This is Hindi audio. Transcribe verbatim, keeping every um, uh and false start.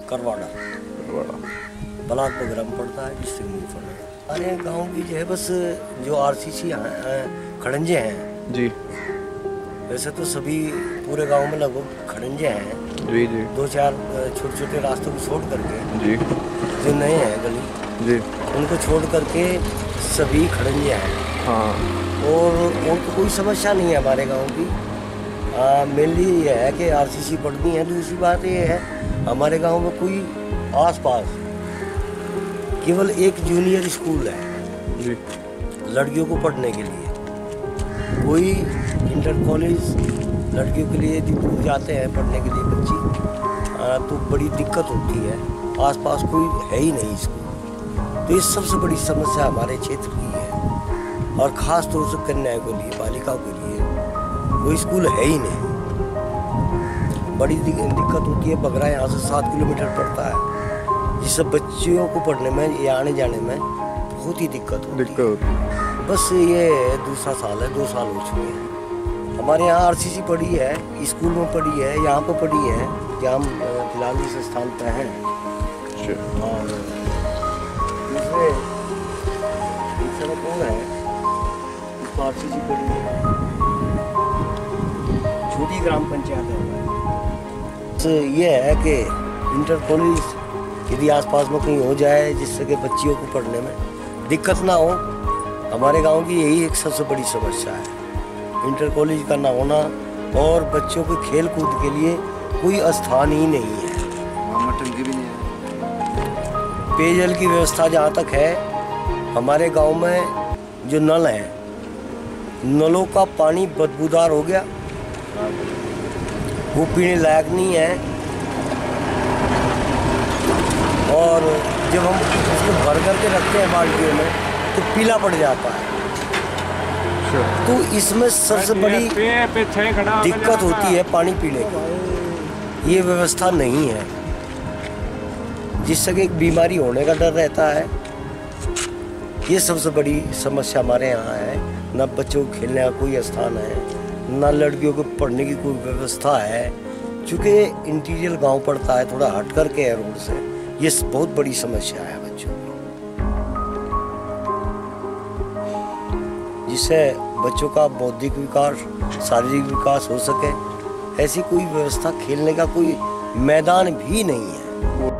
करवाड़ा ब्लॉक प्रोग्राम पड़ता है, डिस्ट्रिक्ट मुजफ्फरनगर। हमारे गांव की जो है बस जो आरसीसी खड़ंजे हैं जी, वैसे तो सभी पूरे गांव में लगभग खड़ंजे हैं जी जी, दो चार छोटे छोटे रास्तों को छोड़ करके जी जो नए हैं गली जी, उनको छोड़ करके सभी खड़ंजे हैं। हाँ, और और तो कोई समस्या नहीं है हमारे गांव की। मेनली ये है कि आरसीसी पढ़नी है। दूसरी बात ये है हमारे गांव में कोई आसपास केवल एक जूनियर स्कूल है जी, लड़कियों को पढ़ने के लिए। कोई इंटर कॉलेज लड़कियों के लिए दूर जाते हैं पढ़ने के लिए बच्ची, आ, तो बड़ी दिक्कत होती है। आसपास कोई है ही नहीं स्कूल, तो ये सबसे बड़ी समस्या हमारे क्षेत्र की है। और ख़ास तौर से कन्याओं के लिए, बालिकाओं के लिए कोई स्कूल है ही नहीं। बड़ी दिक्कत होती है। बगरा यहाँ से सात किलोमीटर पड़ता है, जिससे बच्चियों को पढ़ने में या आने जाने में बहुत ही दिक्कत होती दिक्कत होती है। बस ये दूसरा साल है, दो साल हो चुके हैं। हमारे यहाँ आरसीसी पढ़ी है, स्कूल में पढ़ी है, यहाँ पर पढ़ी है जहाँ हम फिलहाल इस स्थान पर हैं। और दूसरे दूसरा कौन है इसको आरसीसी पढ़ी है, छोटी ग्राम पंचायत है। तो ये है कि इंटर कॉलेज यदि आसपास में कहीं हो जाए जिससे कि बच्चियों को पढ़ने में दिक्कत ना हो। हमारे गांव की यही एक सबसे बड़ी समस्या है, इंटर कॉलेज का ना होना। और बच्चों के खेल कूद के लिए कोई स्थान ही नहीं है। टंकी भी नहीं है। पेयजल की व्यवस्था जहाँ तक है, हमारे गांव में जो नल हैं, नलों का पानी बदबूदार हो गया, वो पीने लायक नहीं है। और जब हम उसको भर करके रखते हैं बाल्टियों में तो पीला पड़ जाता है। तो इसमें सबसे बड़ी दिक्कत होती है पानी पीने की, ये व्यवस्था नहीं है, जिससे कि एक बीमारी होने का डर रहता है। ये सबसे बड़ी समस्या हमारे यहाँ है। न बच्चों को खेलने का कोई स्थान है, न लड़कियों को पढ़ने की कोई व्यवस्था है। चूँकि इंटीरियर गांव पड़ता है, थोड़ा हट करके है रोड से, ये बहुत बड़ी समस्या है बच्चों की, जिससे बच्चों का बौद्धिक विकास, शारीरिक विकास हो सके। ऐसी कोई व्यवस्था, खेलने का कोई मैदान भी नहीं है।